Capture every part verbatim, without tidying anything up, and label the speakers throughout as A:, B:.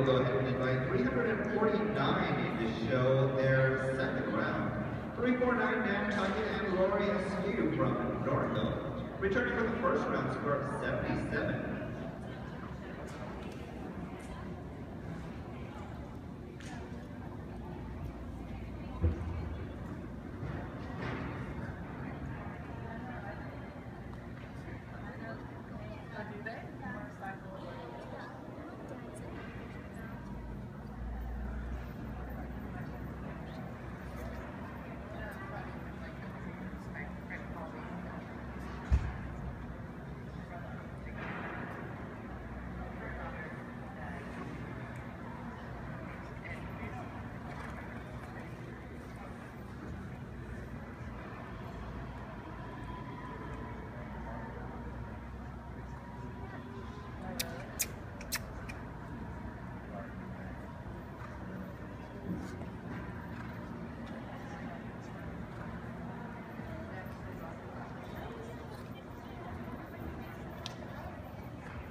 A: will go ahead and invite three hundred forty-nine in to show their second round. three forty-nine Nantucket and Lori Askew from Northville, returning for the first round score of seventy-seven.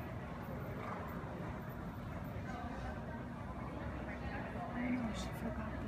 B: She forgot.